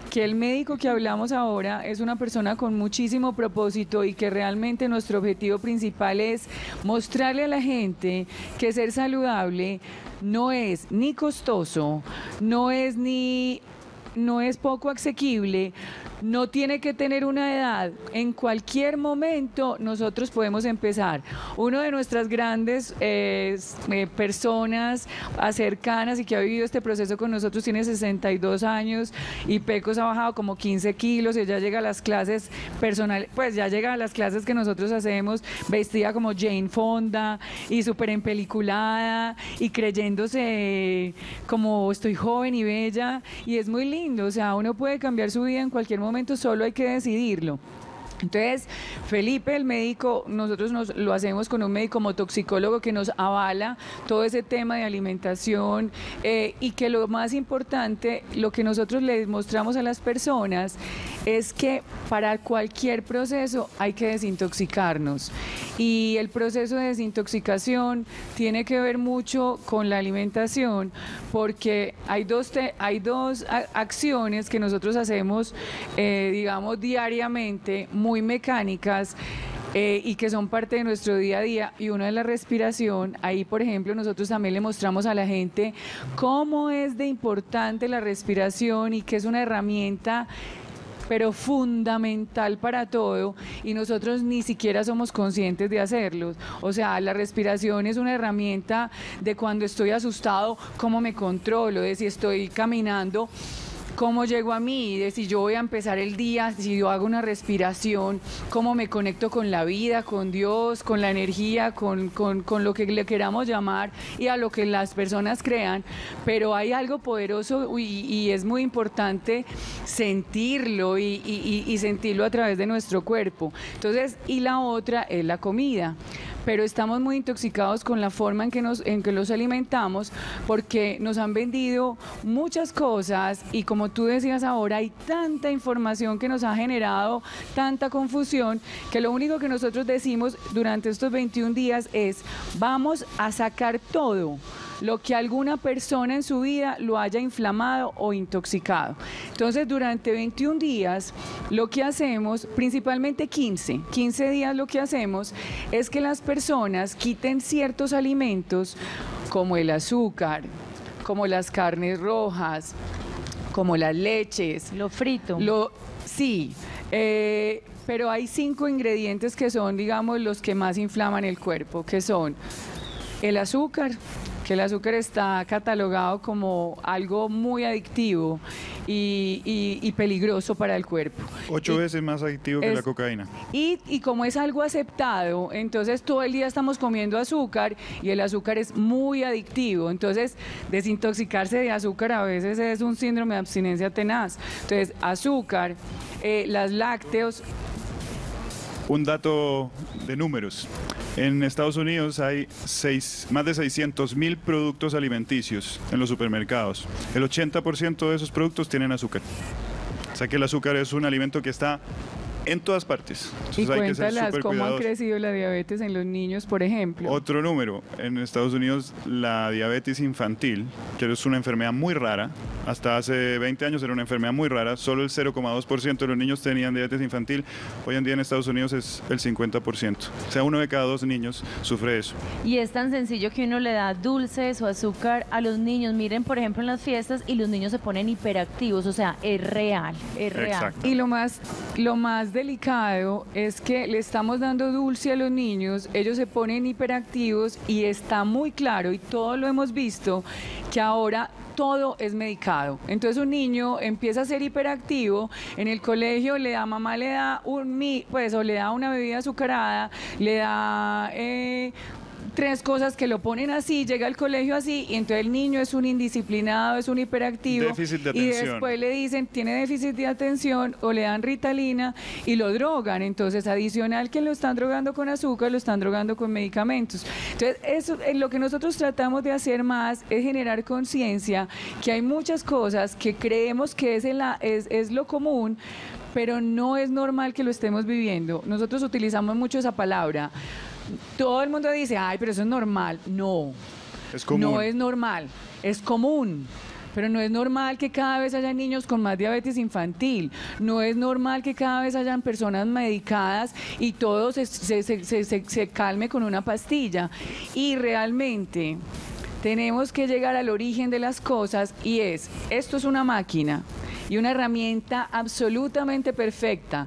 que el médico que hablamos ahora es una persona con muchísimo propósito y que realmente nuestro objetivo principal es mostrarle a la gente que ser saludable no es ni costoso, no es ni no es poco asequible, no tiene que tener una edad. En cualquier momento nosotros podemos empezar. Uno de nuestras grandes eh, eh, personas cercanas y que ha vivido este proceso con nosotros tiene sesenta y dos años y Pecos ha bajado como quince kilos. Ella llega a las clases personales, pues ya llega a las clases que nosotros hacemos vestida como Jane Fonda y súper empeliculada y creyéndose como estoy joven y bella, y es muy lindo. O sea, uno puede cambiar su vida en cualquier momento. momento, solo hay que decidirlo. Entonces, Felipe, el médico, nosotros nos, lo hacemos con un médico como toxicólogo que nos avala todo ese tema de alimentación eh, y que lo más importante, lo que nosotros les mostramos a las personas es que para cualquier proceso hay que desintoxicarnos, y el proceso de desintoxicación tiene que ver mucho con la alimentación, porque hay dos, te, hay dos acciones que nosotros hacemos, eh, digamos, diariamente, muy mecánicas, Eh, y que son parte de nuestro día a día, y una es la respiración. Ahí, por ejemplo, nosotros también le mostramos a la gente cómo es de importante la respiración y que es una herramienta pero fundamental para todo, y nosotros ni siquiera somos conscientes de hacerlo. O sea, la respiración es una herramienta de cuando estoy asustado, cómo me controlo, de si estoy caminando, cómo llego a mí, de si yo voy a empezar el día, si yo hago una respiración, cómo me conecto con la vida, con Dios, con la energía, con, con, con lo que le queramos llamar y a lo que las personas crean. Pero hay algo poderoso y, y es muy importante sentirlo y, y, y sentirlo a través de nuestro cuerpo. Entonces, y la otra es la comida. Pero estamos muy intoxicados con la forma en que nos en que los alimentamos, porque nos han vendido muchas cosas, y como tú decías ahora, hay tanta información que nos ha generado tanta confusión, que lo único que nosotros decimos durante estos veintiún días es: vamos a sacar todo lo que alguna persona en su vida lo haya inflamado o intoxicado. Entonces, durante veintiún días, lo que hacemos, principalmente quince, quince días, lo que hacemos es que las personas quiten ciertos alimentos como el azúcar, como las carnes rojas, como las leches. Lo frito. Lo, sí, eh, pero hay cinco ingredientes que son, digamos, los que más inflaman el cuerpo, que son el azúcar, que el azúcar está catalogado como algo muy adictivo y, y, y peligroso para el cuerpo. Ocho y veces más adictivo que es, la cocaína. Y, y como es algo aceptado, entonces todo el día estamos comiendo azúcar, y el azúcar es muy adictivo. Entonces, desintoxicarse de azúcar a veces es un síndrome de abstinencia tenaz. Entonces, azúcar, eh, las lácteos. Un dato de números. En Estados Unidos hay seis, más de seiscientos mil productos alimenticios en los supermercados. El ochenta por ciento de esos productos tienen azúcar. O sea que el azúcar es un alimento que está en todas partes. Y Entonces hay que ser cuéntalas súper cómo han cuidadosos. crecido la diabetes en los niños, por ejemplo. Otro número, en Estados Unidos la diabetes infantil, que es una enfermedad muy rara, hasta hace veinte años era una enfermedad muy rara, solo el cero coma dos por ciento de los niños tenían diabetes infantil. Hoy en día en Estados Unidos es el cincuenta por ciento. O sea, uno de cada dos niños sufre eso. Y es tan sencillo que uno le da dulces o azúcar a los niños. Miren, por ejemplo, en las fiestas, y los niños se ponen hiperactivos. O sea, es real, es real. Exacto. Y lo más, lo más delicado es que le estamos dando dulce a los niños, ellos se ponen hiperactivos, y está muy claro, y todos lo hemos visto, que ahora todo es medicado. Entonces un niño empieza a ser hiperactivo, en el colegio le da, mamá le da un mi, pues o le da una bebida azucarada, le da eh, tres cosas que lo ponen así, llega al colegio así, y entonces el niño es un indisciplinado, es un hiperactivo. Déficit de y atención. después le dicen, tiene déficit de atención, o le dan Ritalina y lo drogan. Entonces, adicional que lo están drogando con azúcar, lo están drogando con medicamentos. Entonces, eso, lo que nosotros tratamos de hacer más es generar conciencia que hay muchas cosas que creemos que es, en la, es, es lo común, pero no es normal que lo estemos viviendo. Nosotros utilizamos mucho esa palabra. Todo el mundo dice, ay, pero eso es normal. No, Es común. no es normal, es común. pero no es normal que cada vez haya niños con más diabetes infantil, no es normal que cada vez hayan personas medicadas y todo se, se, se, se, se, se calme con una pastilla. Y realmente tenemos que llegar al origen de las cosas y es, esto es una máquina y una herramienta absolutamente perfecta.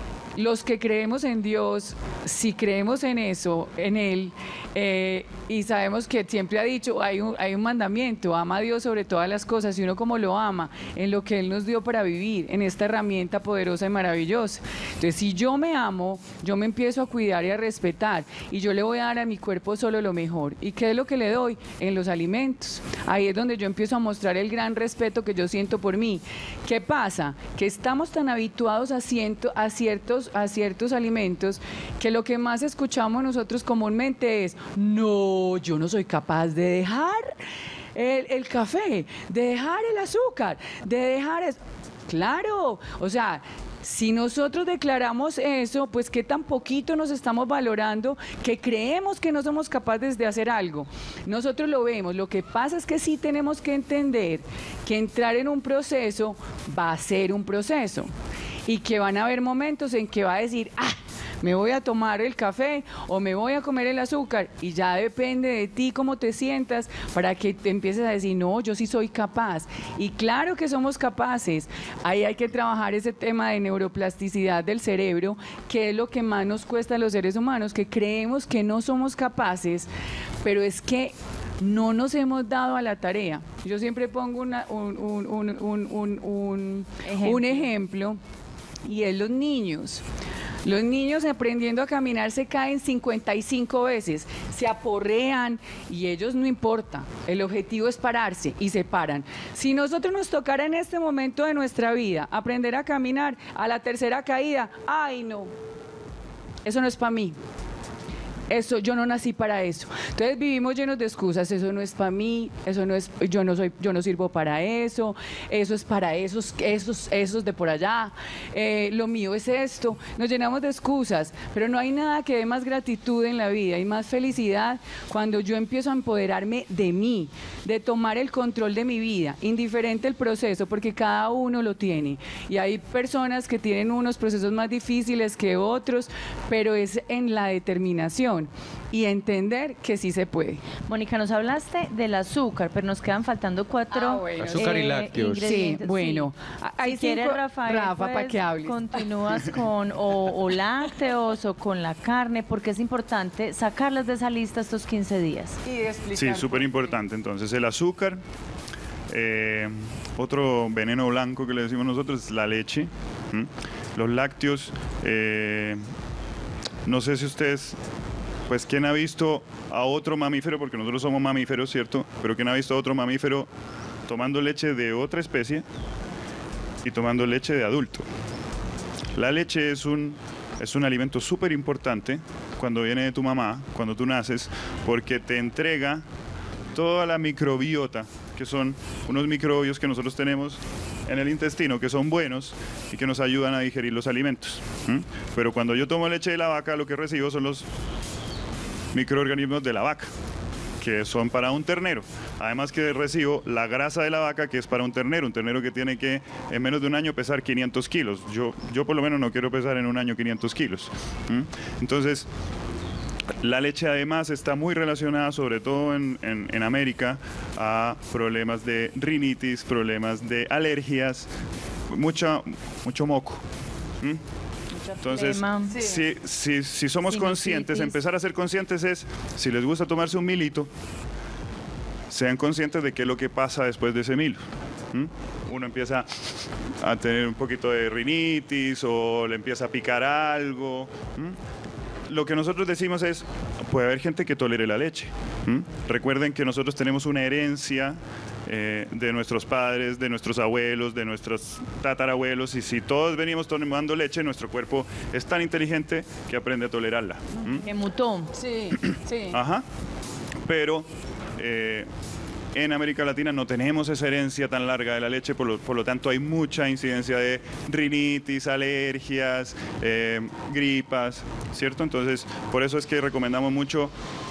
Los que creemos en Dios, si creemos en eso, en Él, eh, y sabemos que siempre ha dicho, hay un, hay un mandamiento, ama a Dios sobre todas las cosas, y uno como lo ama, en lo que Él nos dio para vivir, en esta herramienta poderosa y maravillosa. Entonces, si yo me amo, yo me empiezo a cuidar y a respetar, y yo le voy a dar a mi cuerpo solo lo mejor. ¿Y qué es lo que le doy? En los alimentos. Ahí es donde yo empiezo a mostrar el gran respeto que yo siento por mí. ¿Qué pasa? Que estamos tan habituados a, ciento, a ciertos a ciertos alimentos que lo que más escuchamos nosotros comúnmente es, no, yo no soy capaz de dejar el, el café, de dejar el azúcar, de dejar eso. Claro, o sea, si nosotros declaramos eso, pues qué tan poquito nos estamos valorando que creemos que no somos capaces de hacer algo. Nosotros lo vemos, lo que pasa es que sí tenemos que entender que entrar en un proceso va a ser un proceso y que van a haber momentos en que va a decir, ah, me voy a tomar el café o me voy a comer el azúcar, y ya depende de ti cómo te sientas para que te empieces a decir, no, yo sí soy capaz. Y claro que somos capaces. Ahí hay que trabajar ese tema de neuroplasticidad del cerebro, que es lo que más nos cuesta a los seres humanos, que creemos que no somos capaces, pero es que no nos hemos dado a la tarea. Yo siempre pongo una, un, un, un, un, un, un, ejemplo. un ejemplo, y es los niños. Los niños aprendiendo a caminar se caen cincuenta y cinco veces, se aporrean y ellos no importa. El objetivo es pararse y se paran. Si nosotros nos tocara en este momento de nuestra vida aprender a caminar, a la tercera caída, ¡ay no! Eso no es para mí. Eso, yo no nací para eso. Entonces vivimos llenos de excusas. Eso no es para mí, eso no es, yo no soy, yo no sirvo para eso, eso es para esos, esos, esos de por allá, eh, lo mío es esto. Nos llenamos de excusas, pero no hay nada que dé más gratitud en la vida y más felicidad cuando yo empiezo a empoderarme de mí, de tomar el control de mi vida, indiferente el proceso, porque cada uno lo tiene. Y hay personas que tienen unos procesos más difíciles que otros, pero es en la determinación y entender que sí se puede. Mónica, nos hablaste del azúcar, pero nos quedan faltando cuatro ah, bueno. azúcar y lácteos. Sí, bueno. Sí. Hay si quieres, cinco, Rafael, Rafa, pues, para que hables. continúas con o, o lácteos o con la carne, porque es importante sacarlas de esa lista estos quince días. Y sí, súper importante. Entonces, el azúcar, eh, otro veneno blanco que le decimos nosotros es la leche. ¿Mm? Los lácteos, eh, no sé si ustedes... Pues, ¿quién ha visto a otro mamífero? Porque nosotros somos mamíferos, ¿cierto? Pero ¿quién ha visto a otro mamífero tomando leche de otra especie y tomando leche de adulto? La leche es un, es un alimento súper importante cuando viene de tu mamá, cuando tú naces, porque te entrega toda la microbiota, que son unos microbios que nosotros tenemos en el intestino, que son buenos y que nos ayudan a digerir los alimentos. ¿Mm? Pero cuando yo tomo leche de la vaca, lo que recibo son los microorganismos de la vaca, que son para un ternero. Además que recibo la grasa de la vaca, que es para un ternero, un ternero que tiene que en menos de un año pesar quinientos kilos. Yo, yo por lo menos no quiero pesar en un año quinientos kilos. ¿Mm? Entonces, la leche además está muy relacionada, sobre todo en, en, en América, a problemas de rinitis, problemas de alergias, mucha, mucho moco. ¿Mm? Entonces, si, si, si somos conscientes, empezar a ser conscientes es, si les gusta tomarse un milito, sean conscientes de qué es lo que pasa después de ese milo. ¿Mm? Uno empieza a tener un poquito de rinitis o le empieza a picar algo. ¿Mm? Lo que nosotros decimos es, puede haber gente que tolere la leche. ¿Mm? Recuerden que nosotros tenemos una herencia Eh, de nuestros padres, de nuestros abuelos, de nuestros tatarabuelos, y si todos venimos tomando leche, nuestro cuerpo es tan inteligente que aprende a tolerarla. ¿Mm? Que mutó. Sí, sí. Ajá. Pero eh, en América Latina no tenemos esa herencia tan larga de la leche, por lo, por lo tanto hay mucha incidencia de rinitis, alergias, eh, gripas, ¿cierto? Entonces, por eso es que recomendamos mucho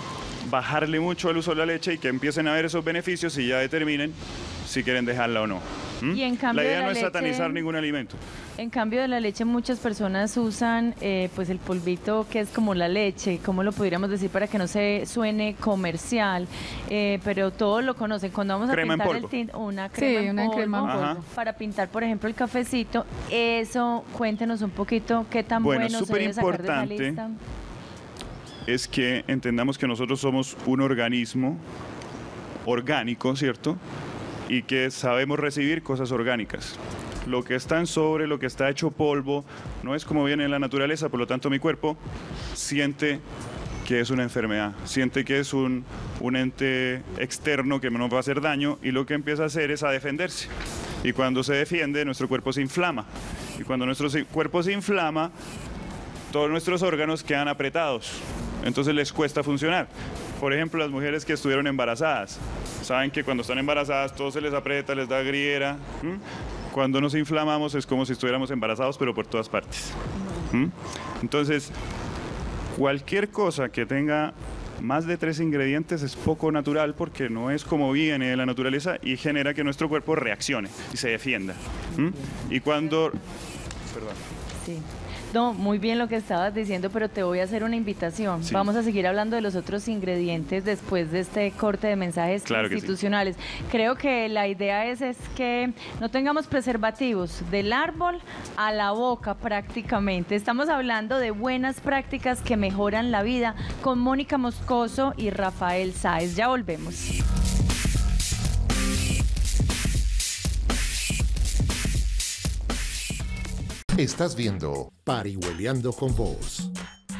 bajarle mucho al uso de la leche y que empiecen a ver esos beneficios y ya determinen si quieren dejarla o no. ¿Mm? Y en cambio la idea de la no es leche, satanizar ningún alimento. En cambio de la leche, muchas personas usan eh, pues el polvito que es como la leche, ¿cómo lo podríamos decir para que no se suene comercial? Eh, pero todos lo conocen. Cuando vamos a Crema en pintar el polvo. tinte, una Sí, crema en una polvo, crema en polvo. Ajá. para pintar, por ejemplo, el cafecito. Eso, cuéntenos un poquito qué tan Bueno, bueno se súper debe sacar de esa importante. lista. Es que entendamos que nosotros somos un organismo orgánico, ¿cierto? Y que sabemos recibir cosas orgánicas. Lo que está en sobre, lo que está hecho polvo, no es como viene en la naturaleza, por lo tanto mi cuerpo siente que es una enfermedad, siente que es un, un ente externo que nos va a hacer daño y lo que empieza a hacer es a defenderse. Y cuando se defiende, nuestro cuerpo se inflama. Y cuando nuestro si- cuerpo se inflama, todos nuestros órganos quedan apretados, entonces les cuesta funcionar. Por ejemplo, las mujeres que estuvieron embarazadas, saben que cuando están embarazadas todo se les aprieta, les da griera. ¿M? Cuando nos inflamamos es como si estuviéramos embarazados, pero por todas partes. ¿M? Entonces, cualquier cosa que tenga más de tres ingredientes es poco natural porque no es como viene de la naturaleza y genera que nuestro cuerpo reaccione y se defienda. ¿M? Y cuando... Perdón. Sí. No, muy bien lo que estabas diciendo, pero te voy a hacer una invitación. Sí. Vamos a seguir hablando de los otros ingredientes después de este corte de mensajes Claro que sí. institucionales. Creo que la idea es, es que no tengamos preservativos del árbol a la boca prácticamente. Estamos hablando de buenas prácticas que mejoran la vida con Mónica Moscoso y Rafael Sáez. Ya volvemos. Estás viendo Parihueliando con Vos.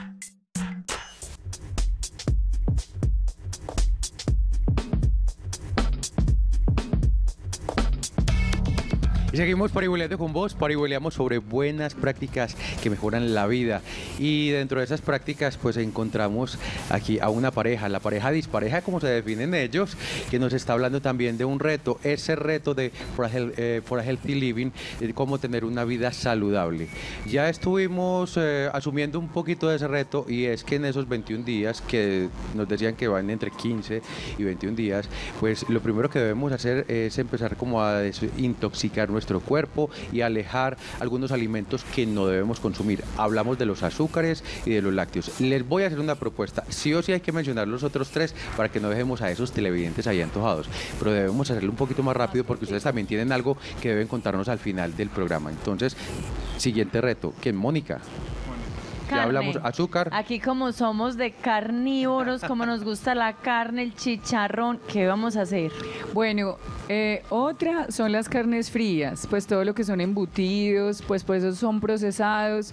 Y seguimos parihueleando con vos, parihueleamos sobre buenas prácticas que mejoran la vida. Y dentro de esas prácticas pues encontramos aquí a una pareja, la pareja dispareja como se definen ellos, que nos está hablando también de un reto, ese reto de For a, Health- eh, for a Healthy Living, de cómo tener una vida saludable. Ya estuvimos eh, asumiendo un poquito de ese reto y es que en esos veintiún días, que nos decían que van entre quince y veintiún días, pues lo primero que debemos hacer es empezar como a desintoxicar nuestro cuerpo y alejar algunos alimentos que no debemos consumir. Hablamos de los azúcares y de los lácteos. Les voy a hacer una propuesta. Sí o sí hay que mencionar los otros tres para que no dejemos a esos televidentes ahí antojados. Pero debemos hacerlo un poquito más rápido porque ustedes también tienen algo que deben contarnos al final del programa. Entonces, siguiente reto. ¿Quién? Mónica. Ya Carne. hablamos azúcar. Aquí como somos de carnívoros, como nos gusta la carne, el chicharrón, ¿qué vamos a hacer? Bueno, eh, otra son las carnes frías, pues todo lo que son embutidos, pues pues esos son procesados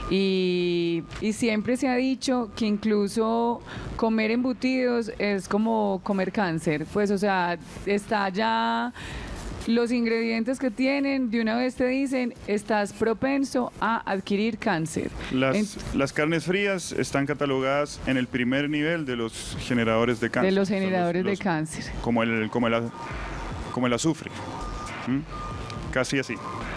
y, y siempre se ha dicho que incluso comer embutidos es como comer cáncer, pues o sea, está ya... Los ingredientes que tienen, de una vez te dicen, estás propenso a adquirir cáncer. Las, En- las carnes frías están catalogadas en el primer nivel de los generadores de cáncer. de los Son generadores los- de cáncer. Como el, como el, az- como el azufre. ¿Mm? Casi así.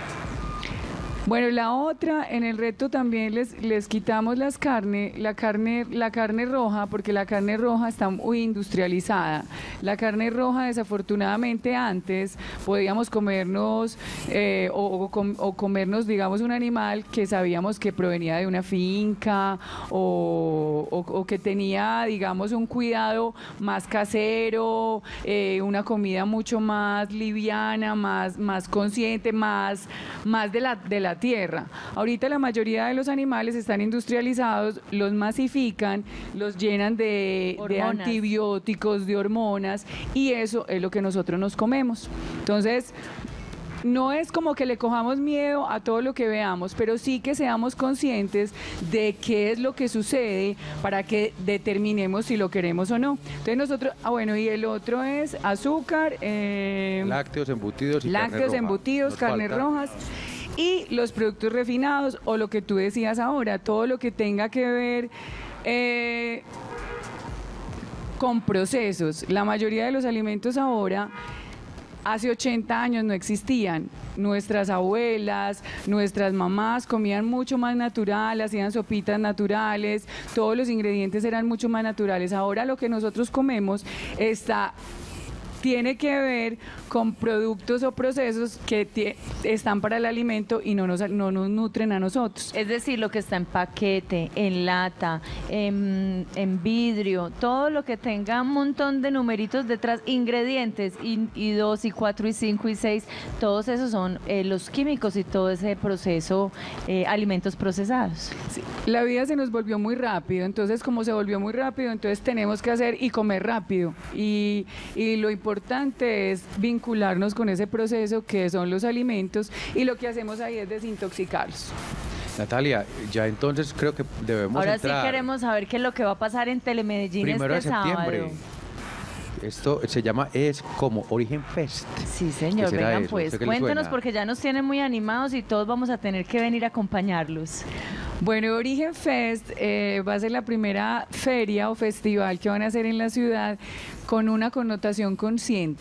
Bueno, la otra, en el reto también les, les quitamos las carne, la carne, la carne roja, porque la carne roja está muy industrializada. La carne roja, desafortunadamente, antes podíamos comernos eh, o, o com- o comernos, digamos, un animal que sabíamos que provenía de una finca o, o- o que tenía, digamos, un cuidado más casero, eh, una comida mucho más liviana, más, más consciente, más, más de la, de la tierra. Ahorita la mayoría de los animales están industrializados, los masifican, los llenan de, de Hormonas. antibióticos, de hormonas, y eso es lo que nosotros nos comemos. Entonces, no es como que le cojamos miedo a todo lo que veamos, pero sí que seamos conscientes de qué es lo que sucede para que determinemos si lo queremos o no. Entonces nosotros, ah bueno, y el otro es azúcar, eh, Lácteos, embutidos y carne lácteos, roja. embutidos, Nos carnes falta- rojas y los productos refinados o lo que tú decías ahora, todo lo que tenga que ver eh, con procesos. La mayoría de los alimentos ahora hace ochenta años no existían. Nuestras abuelas, nuestras mamás comían mucho más natural, hacían sopitas naturales, todos los ingredientes eran mucho más naturales. Ahora lo que nosotros comemos está... tiene que ver con productos o procesos que están para el alimento y no nos, no nos nutren a nosotros. Es decir, lo que está en paquete, en lata, en, en vidrio, todo lo que tenga un montón de numeritos detrás, ingredientes, y, y dos, y cuatro, y cinco, y seis, todos esos son eh, los químicos y todo ese proceso, eh, alimentos procesados. Sí. La vida se nos volvió muy rápido, entonces como se volvió muy rápido, entonces tenemos que hacer y comer rápido. Y, y lo importante importante es vincularnos con ese proceso que son los alimentos y lo que hacemos ahí es desintoxicarlos. Natalia, ya entonces creo que debemos Ahora entrar. sí queremos saber qué es lo que va a pasar en Telemedellín este Primero de septiembre. sábado. Esto se llama, es como Origen Fest. Sí, señor, ¿Qué será vengan eso? pues, ¿Usted qué le cuéntenos suena? porque ya nos tienen muy animados y todos vamos a tener que venir a acompañarlos. Bueno, Origen Fest eh, va a ser la primera feria o festival que van a hacer en la ciudad con una connotación consciente.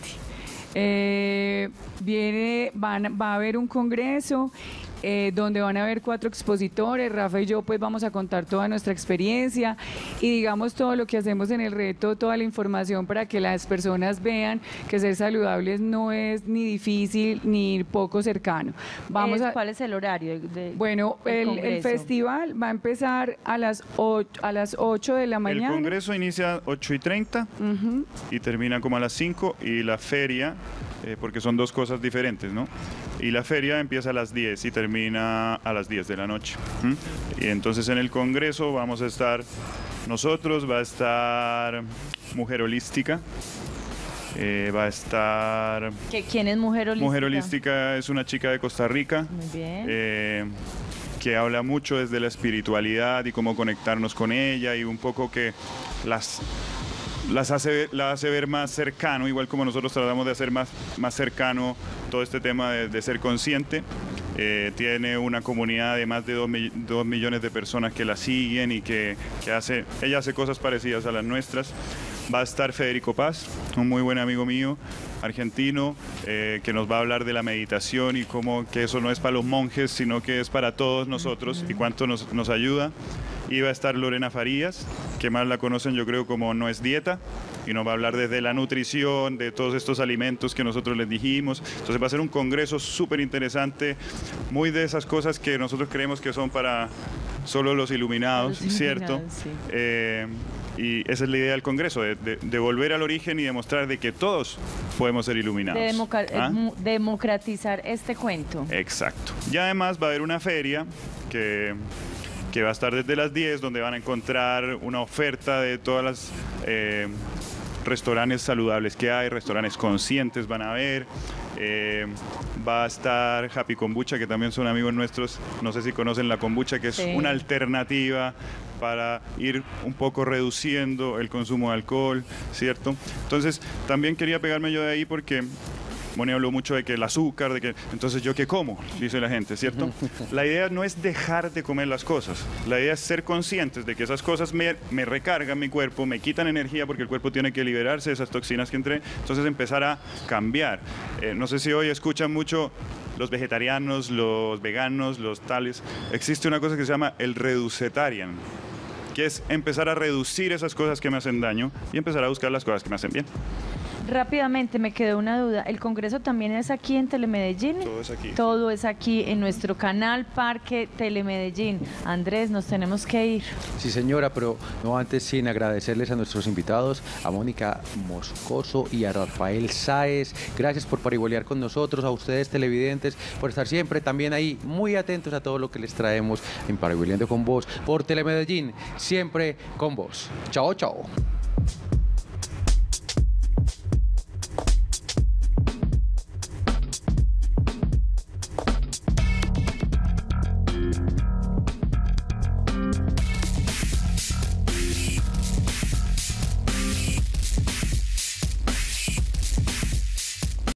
Eh, viene, van, va a haber un congreso eh, donde van a haber cuatro expositores. Rafa y yo pues vamos a contar toda nuestra experiencia y digamos todo lo que hacemos en el reto, toda la información para que las personas vean que ser saludables no es ni difícil ni poco cercano. Vamos Eh, a, ¿Cuál es el horario? De, bueno, del el, el congreso? festival va a empezar a las ocho, a las ocho de la mañana. El congreso inicia ocho y treinta Uh-huh. y termina como a las cinco, y la feria, eh, porque son dos cosas diferentes, ¿no? Y la feria empieza a las diez y termina a las diez de la noche. ¿Mm? Y entonces en el congreso vamos a estar nosotros, va a estar Mujer Holística, eh, va a estar... ¿Qué- ¿Quién es Mujer Holística? Mujer Holística es una chica de Costa Rica. Muy bien. eh, que habla mucho desde la espiritualidad y cómo conectarnos con ella, y un poco que las, las hace, la hace ver más cercano, igual como nosotros tratamos de hacer más, más cercano todo este tema de, de ser consciente. Eh, tiene una comunidad de más de dos, mi- dos millones de personas que la siguen y que, que hace, ella hace cosas parecidas a las nuestras. Va a estar Federico Paz, un muy buen amigo mío, argentino, eh, que nos va a hablar de la meditación y cómo que eso no es para los monjes, sino que es para todos nosotros y cuánto nos, nos ayuda. Y va a estar Lorena Farías, que más la conocen yo creo como No es Dieta, y nos va a hablar desde la nutrición, de todos estos alimentos que nosotros les dijimos. Entonces va a ser un congreso súper interesante, muy de esas cosas que nosotros creemos que son para solo los iluminados, Los ¿cierto? iluminados, sí. Eh, y esa es la idea del congreso, de, de- de volver al origen y demostrar de que todos podemos ser iluminados. De democa- ¿Ah? eh, mu- democratizar este cuento. Exacto. Y además va a haber una feria que, que va a estar desde las diez, donde van a encontrar una oferta de todas las eh, restaurantes saludables que hay, restaurantes conscientes van a haber. Eh, va a estar Happy Kombucha, que también son amigos nuestros. No sé si conocen la kombucha, que es Sí. una alternativa para ir un poco reduciendo el consumo de alcohol, ¿cierto? Entonces, también quería pegarme yo de ahí porque Moni habló mucho de que el azúcar, de que entonces yo qué como, dice la gente, ¿cierto? La idea no es dejar de comer las cosas, la idea es ser conscientes de que esas cosas me, me recargan mi cuerpo, me quitan energía porque el cuerpo tiene que liberarse de esas toxinas que entré, entonces empezar a cambiar. Eh, no sé si hoy escuchan mucho los vegetarianos, los veganos, los tales. Existe una cosa que se llama el reducetarian, que es empezar a reducir esas cosas que me hacen daño y empezar a buscar las cosas que me hacen bien. Rápidamente me quedó una duda. ¿El congreso también es aquí en Telemedellín? Todo es aquí. Todo es aquí en nuestro canal Parque Telemedellín. Andrés, nos tenemos que ir. Sí, señora, pero no antes sin agradecerles a nuestros invitados, a Mónica Moscoso y a Rafael Sáez. Gracias por parihuelear con nosotros, a ustedes televidentes, por estar siempre también ahí muy atentos a todo lo que les traemos en Parihueleando con Vos, por Telemedellín, siempre con vos. Chao, chao.